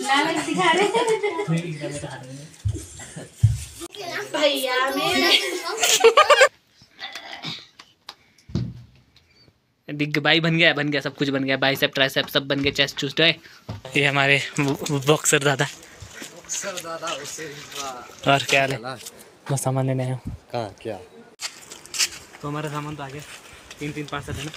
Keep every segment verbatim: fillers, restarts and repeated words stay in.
लालच दिखा रहे भैया डिग बाई बन गया बन गया सब कुछ बन गया, बाइसेप ट्राइसेप सब बन गए, चेस्ट चूस्ट है। ये हमारे बॉक्सर दादा और क्या हाल है? मैं सामान लेने आया हूँ। कहाँ क्या? तो हमारा सामान तो आ गया, तीन तीन पार्सल है ना।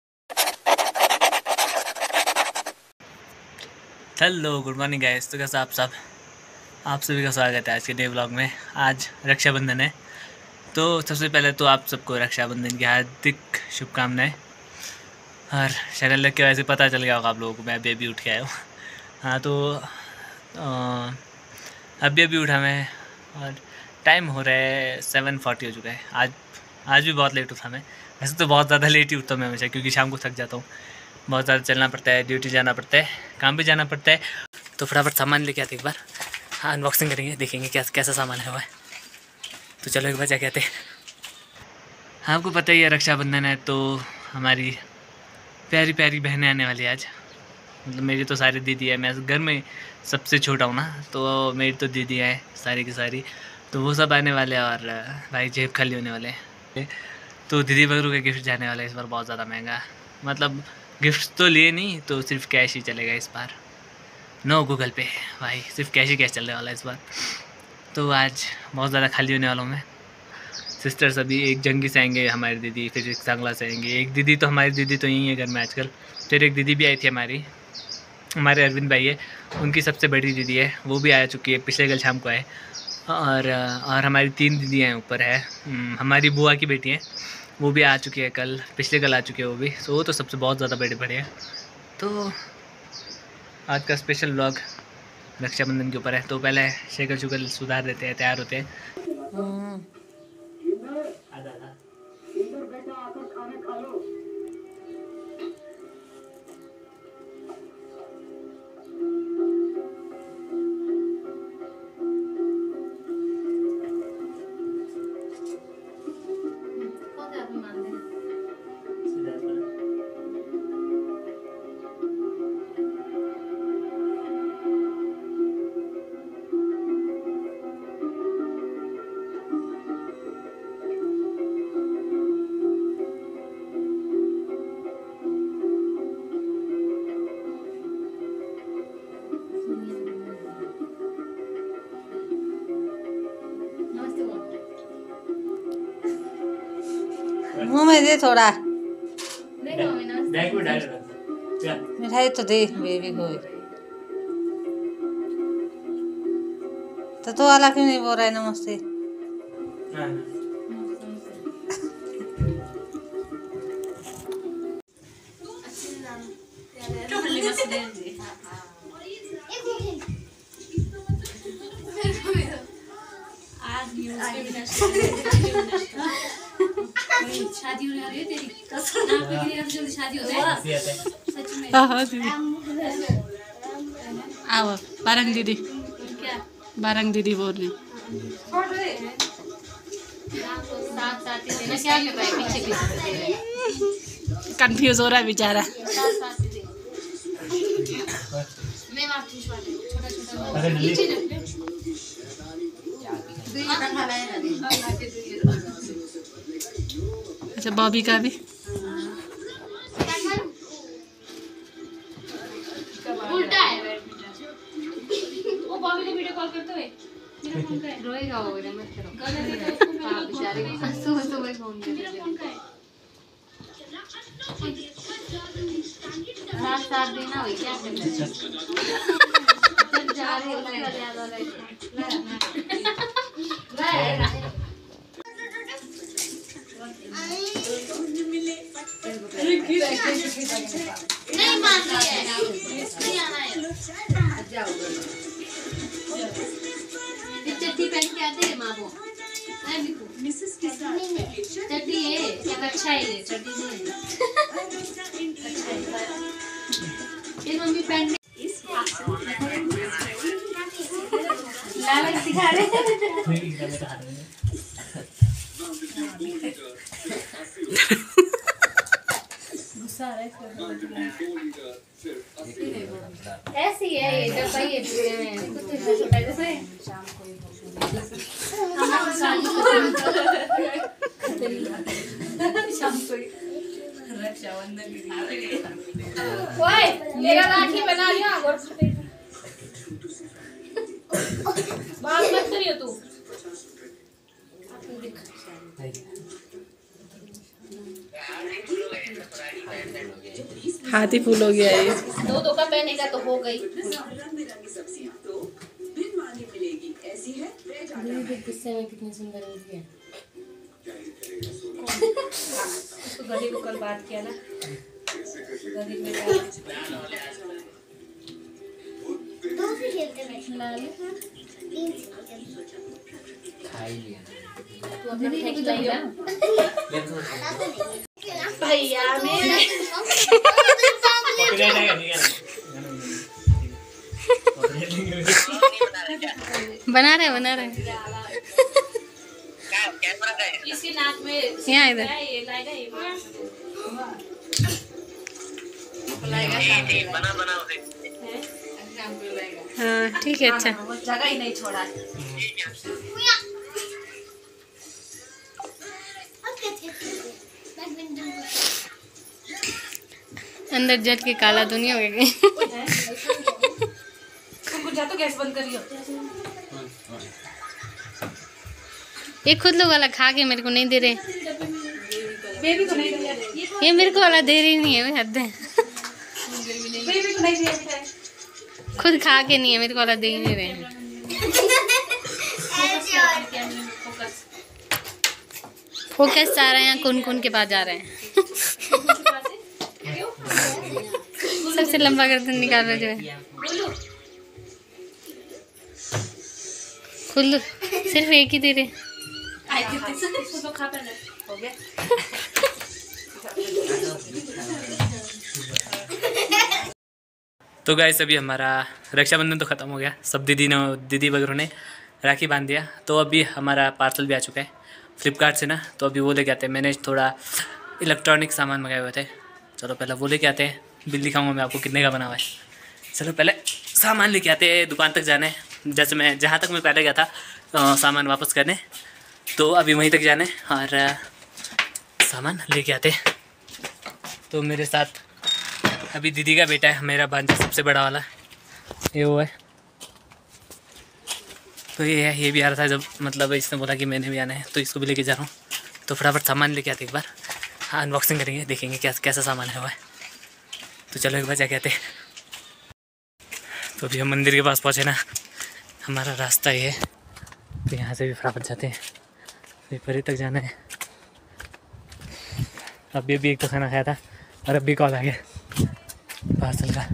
हेलो गुड मॉर्निंग गाइस, तो कैसा आप सब आप सभी का स्वागत है आज के डे व्लॉग में। आज रक्षाबंधन है, तो सबसे पहले तो आप सबको रक्षाबंधन की हार्दिक शुभकामनाएं। और शक्ल देख के वैसे पता चल गया होगा आप लोगों को, मैं अभी अभी उठ के आया हूँ। हाँ तो आ, अभी अभी उठा मैं और टाइम हो रहा है सेवन फोर्टी हो चुका है। आज आज भी बहुत लेट उठा मैं, वैसे तो बहुत ज़्यादा लेट ही उठता हूँ मैं हमेशा, क्योंकि शाम को थक जाता हूँ, बहुत ज़्यादा चलना पड़ता है, ड्यूटी जाना पड़ता है, काम पे जाना पड़ता है। तो फटाफट सामान लेके आते एक बार, हाँ अनबॉक्सिंग करेंगे, देखेंगे क्या कैसा सामान है हुआ है। तो चलो एक बार क्या कहते हैं। हाँ आपको पता ही है रक्षाबंधन है, तो हमारी प्यारी प्यारी बहनें आने वाली है आज। मतलब मेरी तो सारी दीदी है, मैं घर में सबसे छोटा हूँ ना, तो मेरी तो दीदी है सारी की सारी, तो वो सब आने वाले हैं और भाई जेब खाली होने वाले हैं। तो दीदी बगरू का गिफ्ट जाने वाला है इस बार बहुत ज़्यादा महंगा, मतलब गिफ्ट तो लिए नहीं, तो सिर्फ कैश ही चलेगा इस बार, नो गूगल पे भाई, सिर्फ कैश ही कैश चलने वाला है इस बार। तो आज बहुत ज़्यादा खाली होने वाला हूँ मैं। सिस्टर्स अभी एक जंगी से आएंगे हमारी दीदी, फिर एक सांगला से आएंगे, एक दीदी तो हमारी दीदी तो यहीं है घर में आजकल, फिर एक दीदी भी आई थी हमारी, हमारे अरविंद भाई है उनकी सबसे बड़ी दीदी है, वो भी आ चुकी है, पिछले कल शाम को आए। और और हमारी तीन दीदी हैं ऊपर है, हमारी बुआ की बेटी हैं, वो भी आ चुकी है कल, पिछले कल आ चुकी है वो भी, सो वो तो सबसे बहुत ज़्यादा बड़े बड़े हैं। तो आज का स्पेशल व्लॉग रक्षाबंधन के ऊपर है। तो पहले शेकर शुकर सुधार देते हैं, तैयार होते हैं। मुँह में दे थोड़ा मिठाई तो दे बेबी को। तो तो वाला क्यों नहीं बोल रहा है नमस्ते? शादी होने वाली है तेरी, नाम पे गिरी जल्दी शादी हो जाए सच में। हाँ दीदी आओ, बारंग दीदी क्या बारंग दीदी बोल रही साथ साथ ही देना, क्या कर रहा है पीछे पीछे दे रहा है, कंफ्यूज हो रहा है बेचारा। साथ साथ ही दे। मैं मारती हूँ छोटा छोटा नीचे रख ले। अच्छा बॉबी का भी उल्टा है, वो बॉबी को वीडियो कॉल करते हुए मेरा फोन का है, रोएगा वो, मत करो हां बेचारे को सुबह सुबह फोन कर, मेरा फोन का है साथ साथ देना हो क्या करना है, जब जा रहे हो उसका ज्यादा लाइक नहीं मान रही है, नहीं आना है, ये चड्डी पहन के आते हैं माँ को, नहीं बिकू चड्डी है एक अच्छा है, ये चड्डी नहीं अच्छा है, ये मम्मी पहन लालच दिखा रहे गुस्सा आ रहा है, ऐसी है है ये डब्बा ये कुछ छोटा जैसा है शाम को रक्षाबंधन ओए मेरा राखी बना लिया और बात मत करियो तू हाथी फूल हो गया ये। दो दो का पहनेगा तो हो गई। गुस्से में कितनी सुंदर होती है। उसको गधी को कल बात किया ना गधी में तू अपने भैया मेरे बना रहे बना रहे इसके नाक में यहाँ इधर ये लाएगा ये बना बना हाँ ठीक है। अच्छा जगह ही नहीं छोड़ा। अंदर जल के काला तो नहीं हो गया। तुमको जा तो गैस बंद करियो। ये खुद लोग वाला खा के मेरे को नहीं दे रहे। बेबी को नहीं दिया ये मेरे को वाला दे रही नहीं है। हद है। बेबी को नहीं दिया खुद खा के नहीं है मेरे को वाला दे ही नहीं रहे। फोकस सारा यहाँ कौन कौन के पास जा रहे हैं। सबसे लंबा गर्दन निकाल रहे जो है। खुल्लू सिर्फ एक ही दे रहे। हो गया। तो गाइस अभी हमारा रक्षाबंधन तो ख़त्म हो गया। सब दीदी ने दीदी वगैरह ने राखी बांध दिया। तो अभी हमारा पार्सल भी आ चुका है फ्लिपकार्ट से ना। तो अभी वो लेके आते हैं। मैंने थोड़ा इलेक्ट्रॉनिक सामान मंगाए हुए थे। चलो पहले वो लेके आते हैं। बिल दिखाऊंगा मैं आपको कितने का बना हुआ है। चलो पहले सामान लेके आते हैं। दुकान तक जाना है। जैसे मैं जहाँ तक मैं पहले गया था आ, सामान वापस करने। तो अभी वहीं तक जाना है और आ, सामान लेके आते हैं। तो मेरे साथ अभी दीदी का बेटा है, मेरा भांजा सबसे बड़ा वाला ये वो है। तो ये है, ये भी आ रहा था जब मतलब इसने बोला कि मैंने भी आना है तो इसको भी लेके जा रहा हूँ। तो फटाफट सामान लेके आते एक बार। हाँ अनबॉक्सिंग करेंगे, देखेंगे क्या कैसा सामान है हुआ है। तो चलो एक बार जाके आते हैं। तो अभी हम मंदिर के पास पहुँचे ना। हमारा रास्ता ये है तो यहाँ से भी फटाफट जाते हैं। फिर परे तक जाना है। अभी अभी एक तो खाना खाया था और अभी कॉल आ गया पार्सल का।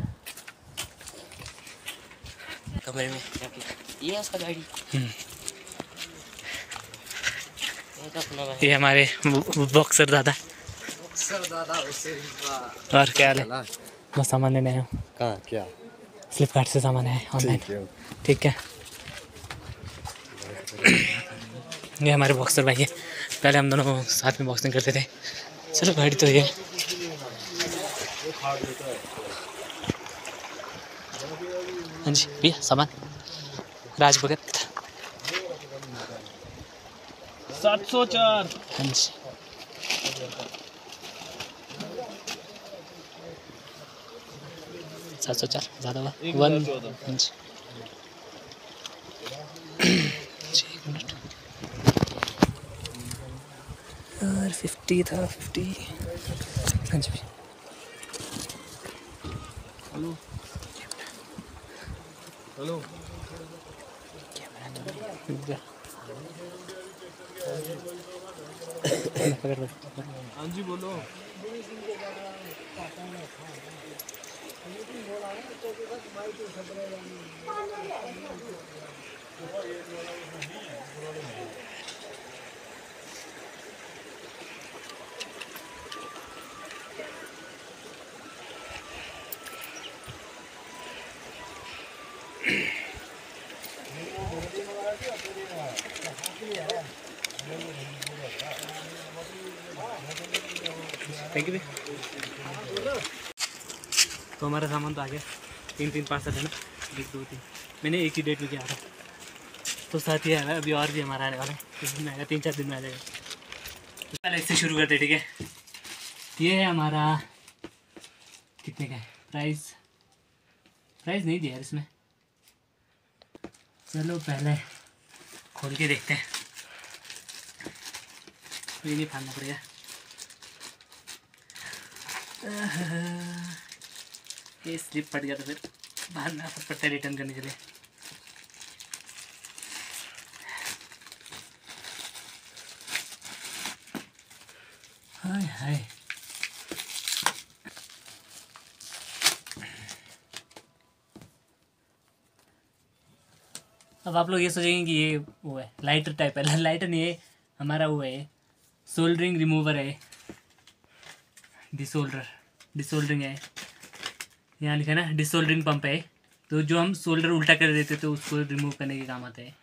कमरे में ये है उसका गाड़ी। ये हमारे बॉक्सर दादा। और क्या हाल है? मैं सामान लेने आया हूँ। कहाँ क्या? फ्लिपकार्ट से सामान है ऑनलाइन। ठीक है। ये हमारे बॉक्सर भाई है। पहले हम दोनों साथ में बॉक्सिंग करते थे। चलो गाड़ी तो ये हाँ जी भैया सामान राज भगत सात सौ चार। हाँ जी सात सौ चार ज़्यादा हुआ वन। हाँ जी एक मिनट और फिफ्टी था फिफ्टी। हाँ जी हेलो हेलो हाँ जी बोलो। Thank you. तो हमारा सामान तो आ गया। तीन तीन पार्सल है ना। एक दो तीन मैंने एक ही डेट में किया था, तो साथ ही आया अभी और भी हमारा आने वाला है, कुछ दिन में आएगा, तीन चार दिन में आ जाएगा। तो पहले इससे शुरू करते ठीक है। ये है हमारा कितने का है प्राइस, प्राइस नहीं दिया यार इसमें, चलो पहले खोल के देखते हैं। ये नहीं फाड़ना पड़ेगा, ये स्लिप फट गया तो फिर बाहर में आफत पड़ता है रिटर्न करने के लिए। हाय हाय अब आप लोग ये सोचेंगे कि ये वो है लाइटर टाइप है, लाइटर नहीं है हमारा, वो है सोल्डरिंग रिमूवर है, डिसोल्डर डिसोल्डरिंग है, यहाँ लिखा है ना डिसोल्डरिंग पंप है, तो जो हम सोल्डर उल्टा कर देते तो उसको रिमूव करने के काम आता है,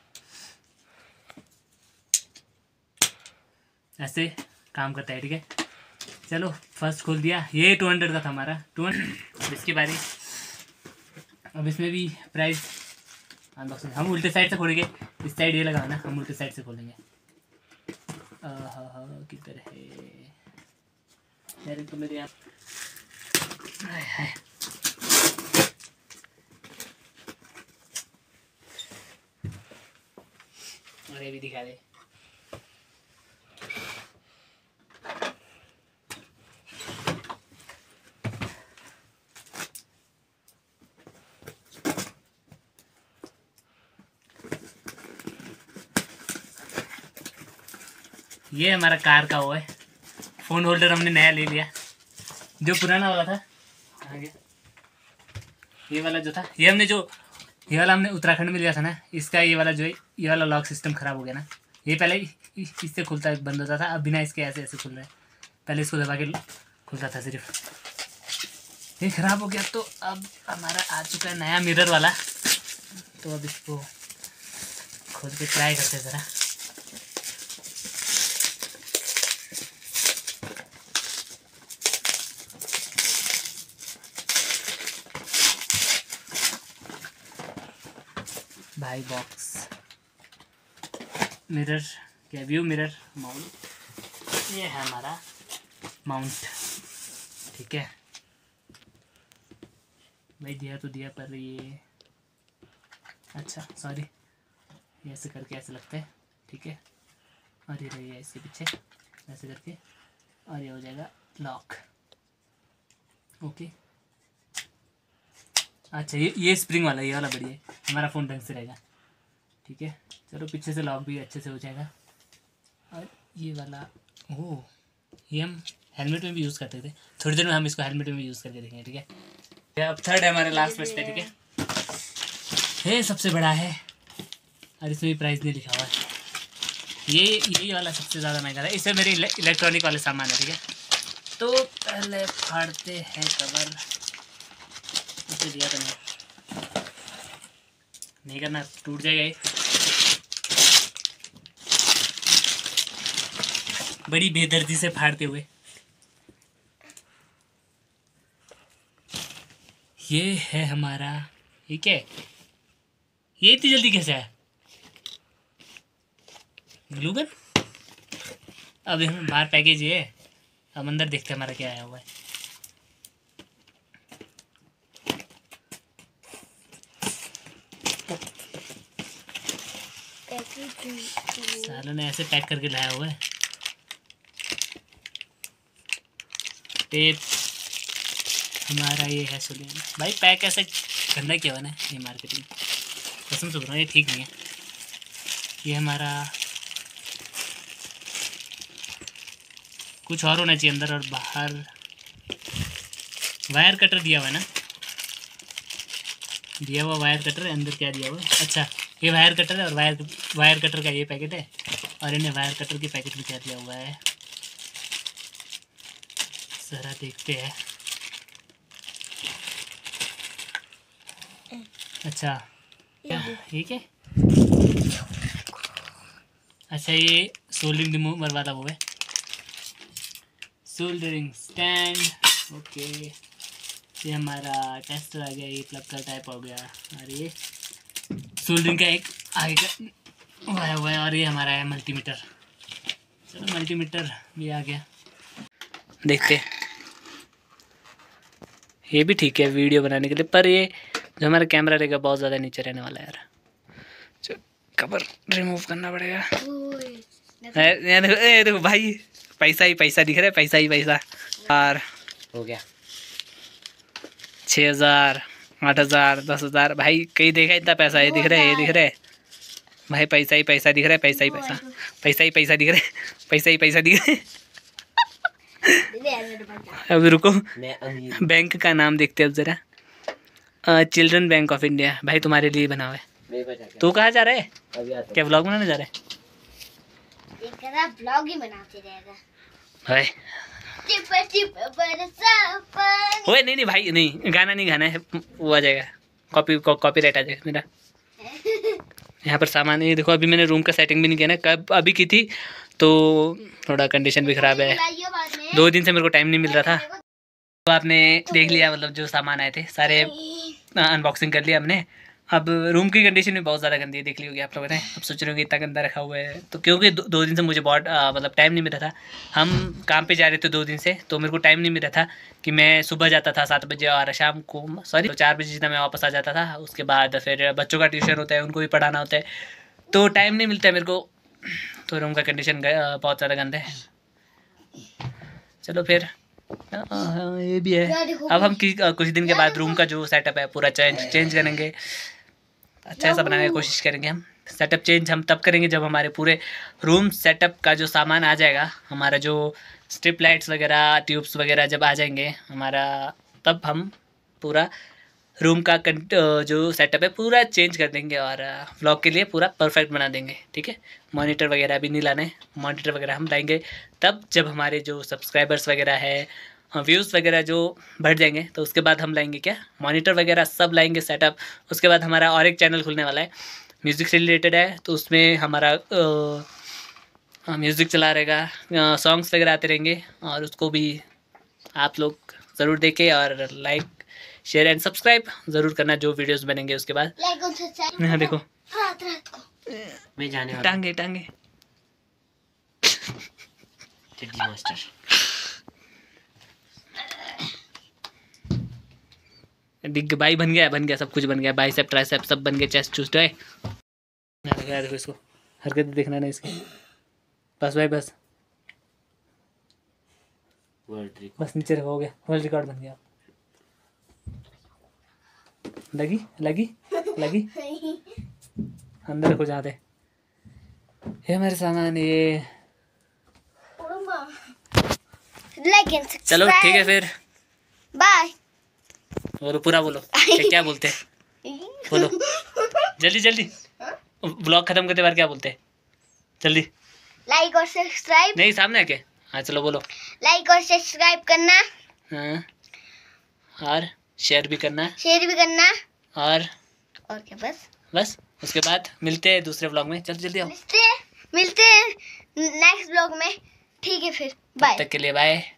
ऐसे काम करता है ठीक है। चलो फर्स्ट खोल दिया, ये टू हंड्रेड का था हमारा, टू हंड्रेड इसकी बारी। अब इसमें भी प्राइस अनबॉक्सिंग हम उल्टे साइड से खोलेंगे, इस साइड ये लगा ना, हम उल्टे साइड से खोलेंगे। किधर है यार, तो मेरे यहाँ और ये भी दिखा दे। ये हमारा कार का वो है फ़ोन होल्डर, हमने नया ले लिया, जो पुराना वाला था आगे ये वाला जो था, ये हमने जो ये वाला हमने उत्तराखंड में लिया था ना, इसका ये वाला जो है ये वाला लॉक सिस्टम ख़राब हो गया ना, ये पहले इससे खुलता बंद होता था, अब बिना इसके ऐसे ऐसे खुल रहा है, पहले इसको दबा के खुलता था सिर्फ, ये ख़राब हो गया। तो अब हमारा आ चुका है नया मिरर वाला, तो अब इसको खोल के ट्राई करते हैं ज़रा। भाई बॉक्स मिरर क्या व्यू मिरर माउंट, ये है हमारा माउंट ठीक है भाई, दिया तो दिया पर ये अच्छा सॉरी ये ऐसे करके ऐसे लगता है ठीक है, और ये रही है इसके पीछे ऐसे करके, और ये हो जाएगा लॉक ओके। अच्छा ये ये स्प्रिंग वाला ये वाला बढ़िया है, हमारा फ़ोन ढंग से रहेगा ठीक है। चलो पीछे से लॉक भी अच्छे से हो जाएगा, और ये वाला ओह ये हम हेलमेट में भी यूज़ करते थे, थोड़ी देर में हम इसको हेलमेट में भी यूज़ करके देखेंगे ठीक है। अब थर्ड है हमारे लास्ट बचते ठीक है, ये सबसे बड़ा है और इसमें भी प्राइस नहीं लिखा हुआ है, ये यही वाला सबसे ज़्यादा महंगा था, इसमें मेरे इलेक्ट्रॉनिक वाले सामान है ठीक है। तो पहले फाड़ते हैं कवर, इसे दिया तो नहीं नहीं करना टूट जाएगा ये, बड़ी बेदर्दी से फाड़ते हुए। ये है हमारा, ये क्या है, ये इतनी जल्दी कैसे है ग्लू गन। अब हम बाहर पैकेज ये है, अब अंदर देखते हैं हमारा क्या आया हुआ है। सालों ने ऐसे पैक करके लाया हुआ है, टेप हमारा ये है सोलियन भाई, पैक ऐसे गंदा किया हुआ ना ये मार्केटिंग, कसम से बोल रहा हूँ ये ठीक नहीं है। ये हमारा कुछ और होना चाहिए अंदर और बाहर, वायर कटर दिया हुआ है ना, दिया हुआ वायर कटर है, अंदर क्या दिया हुआ है, अच्छा ये वायर कटर है और वायर वायर कटर का ये पैकेट है, और इन्हें वायर कटर के पैकेट में क्या दिया हुआ है ज़रा देखते हैं। अच्छा ये क्या, अच्छा ये सोल्डरिंग रिमूवर वाला वो है, सोल्डरिंग स्टैंड ओके। ये हमारा टेस्टर आ गया, ये प्लग का टाइप हो गया, और ये सोल्डरिंग का एक आगे का हुआ हुआ है, और ये हमारा है मल्टीमीटर। चलो मल्टीमीटर भी आ गया, देखते। ये भी ठीक है वीडियो बनाने के लिए, पर ये जो हमारा कैमरा रहेगा बहुत ज़्यादा नीचे रहने वाला है यार। चलो कवर रिमूव करना पड़ेगा। ये देखो, ये देखो भाई, पैसा ही पैसा दिख रहा है, पैसा ही पैसा। और हो गया छः हज़ार, आठ हज़ार, दस हज़ार, भाई कहीं देखा इतना पैसा? ये दिख रहा है, ये दिख रहा है भाई, पैसा ही पैसा दिख रहा है, पैसा ही पैसा, पैसा ही पैसा दिख रहा है, पैसा ही पैसा दिख रहा है। अभी रुको, बैंक का नाम देखते हैं अब जरा, चिल्ड्रन बैंक ऑफ इंडिया। भाई तुम्हारे लिए बना हुआ है। तू कहाँ जा रहा है? क्या व्लॉग बनाने जा रहा है? ब्लॉग ही बनाते रहेगा भाई चिप चिप बरसा पानी। ओए नहीं नहीं भाई, नहीं गाना नहीं गाना है, वो आ जाएगा कॉपी कॉपीराइट आ जाएगा मेरा। यहाँ पर सामान, ये देखो अभी मैंने रूम का सेटिंग भी नहीं किया ना, कब अभी की थी, तो थोड़ा कंडीशन भी ख़राब है। दो दिन से मेरे को टाइम नहीं मिल रहा था। तो आपने देख लिया, मतलब जो सामान आए थे सारे अनबॉक्सिंग कर लिया हमने। अब रूम की कंडीशन भी बहुत ज़्यादा गंदी है, देख ली होगी आप लोगों ने। अब सोच रहे हो कि इतना गंदा रखा हुआ है, तो क्योंकि दो, दो दिन से मुझे बहुत आ, मतलब टाइम नहीं मिला था। हम काम पे जा रहे थे दो दिन से, तो मेरे को टाइम नहीं मिला था कि मैं सुबह जाता था सात बजे और शाम को सॉरी तो चार बजे जितना मैं वापस आ जाता था। उसके बाद फिर बच्चों का ट्यूशन होता है, उनको भी पढ़ाना होता है, तो टाइम नहीं मिलता है मेरे को। तो रूम का कंडीशन बहुत ज़्यादा गंदा है। चलो फिर आ, ये भी है। अब हम कि, कुछ दिन के बाद रूम का जो सेटअप है पूरा चेंज चेंज करेंगे, अच्छा सा बनाने की कोशिश करेंगे। हम सेटअप चेंज हम तब करेंगे जब हमारे पूरे रूम सेटअप का जो सामान आ जाएगा, हमारा जो स्ट्रिप लाइट्स वगैरह, ट्यूब्स वगैरह जब आ जाएंगे हमारा, तब हम पूरा रूम का जो सेटअप है पूरा चेंज कर देंगे और व्लॉग के लिए पूरा परफेक्ट बना देंगे। ठीक है, मॉनिटर वगैरह भी नहीं लाने, मॉनिटर वगैरह हम लाएंगे तब जब हमारे जो सब्सक्राइबर्स वगैरह है, व्यूज़ वगैरह जो बढ़ जाएंगे, तो उसके बाद हम लाएंगे क्या, मॉनिटर वगैरह सब लाएंगे सेटअप। उसके बाद हमारा और एक चैनल खुलने वाला है, म्यूज़िक से रिलेटेड है, तो उसमें हमारा म्यूज़िक चला रहेगा, सॉन्ग्स वगैरह आते रहेंगे, और उसको भी आप लोग ज़रूर देखें और लाइक शेयर एंड सब्सक्राइब ज़रूर करना जो वीडियोस बनेंगे उसके बाद। यहाँ देखो रात रात को मैं जाने वाला टांगे टांगे चिट्ठी मास्टर। दिख भाई, बन गया बन गया सब कुछ बन गया, बाइसेप ट्राइसेप सब बन गए, चेस्ट चूस्ट है। देखो इसको हरकत देखना ना इसकी, बस भाई बस वर्ल्ड बस नीचे रखो, हो गया, वर्ल्ड रिकॉर्ड बन गया। लगी लगी लगी अंदर रखो जाते। ये मेरे सामान, ये चलो ठीक है फिर बाय। बोलो पूरा बोलो, क्या क्या बोलते हैं बोलो जल्दी जल्दी, ब्लॉग खत्म करते बार क्या बोलते हैं जल्दी। लाइक और सब्सक्राइब नहीं सामने आके, हाँ चलो बोलो। लाइक और सब्सक्राइब करना, हाँ और शेयर भी करना, शेयर भी करना, और और क्या बस बस उसके बाद मिलते हैं दूसरे ब्लॉग में। चल जल्दी आओ, मिलते मिलते हैं नेक्स्ट ब्लॉग में। ठीक है फिर तब बाय। तक के लिए बाय।